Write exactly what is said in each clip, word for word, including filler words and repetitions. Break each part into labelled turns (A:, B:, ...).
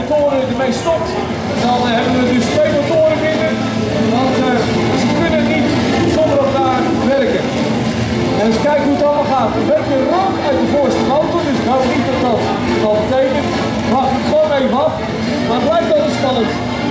A: motoren ermee stopt, dan uh, hebben we dus twee motoren binnen, want uh, ze kunnen niet zonder elkaar werken. En eens kijken hoe het allemaal gaat. Een beetje rook uit de voorste motor, dus ik hoop niet dat dat wat betekent. Wacht ik gewoon even af, maar het blijft altijd spannend.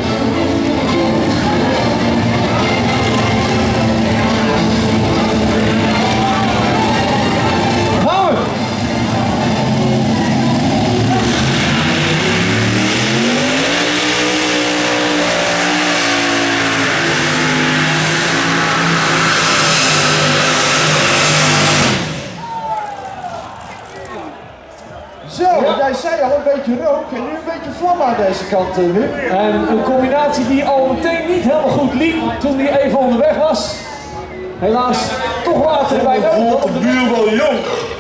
B: Zo, ja. Jij zei al een beetje rook en nu een beetje vlam aan deze kant, uh, Wim.
A: En een combinatie die al meteen niet helemaal goed liep toen hij even onderweg was. Helaas toch later bij de
B: de buur wel jong.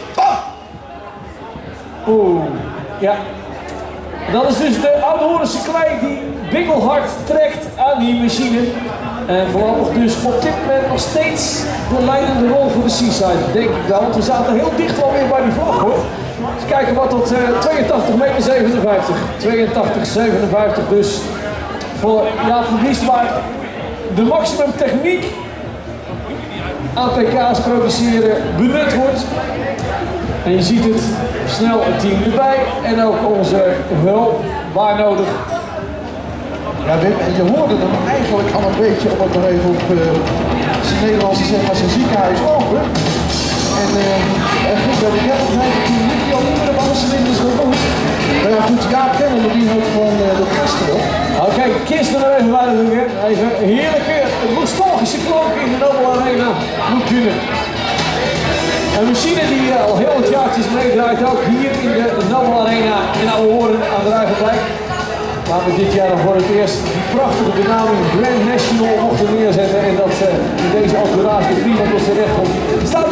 A: Oeh, ja. Dat is dus de Oud-Hoornse klei die bikkelhard trekt aan die machine. En voorlopig dus op dit moment nog steeds de leidende rol voor de Seaside, denk ik wel. Want we zaten heel dicht alweer bij die vlag, hoor. Eens kijken wat tot uh, tweeëntachtig meter zevenenvijftig. tweeëntachtig zevenenvijftig dus voor Jaap van Diest, waar de maximum techniek aan P K's produceren benut wordt. En je ziet het, snel een team erbij en ook onze hulp waar nodig.
B: Ja, Wim, en je hoorde hem eigenlijk al een beetje, om het nog even op uh, zijn Nederlands te zeggen, als een ziekenhuis open. En uh, er ging bij de derde vijfde team niet al niet meer op alle cilinders goed. Maar ja, goed, Jaap kennen, die houdt gewoon uh, de kisten op.
A: Nou, kijk, kisten er even bij natuurlijk. Even heerlijke, nostalgische klank in de Nobel Arena moet kunnen. Een machine die uh, al heel wat jaartjes meedraait, ook hier in de Nobel Arena in Oudehoorn aan de Ruigendijk. Waar we dit jaar dan voor het eerst die prachtige benaming Grand National mochten neerzetten en dat uh, in deze entourage de prima tot z'n recht komt.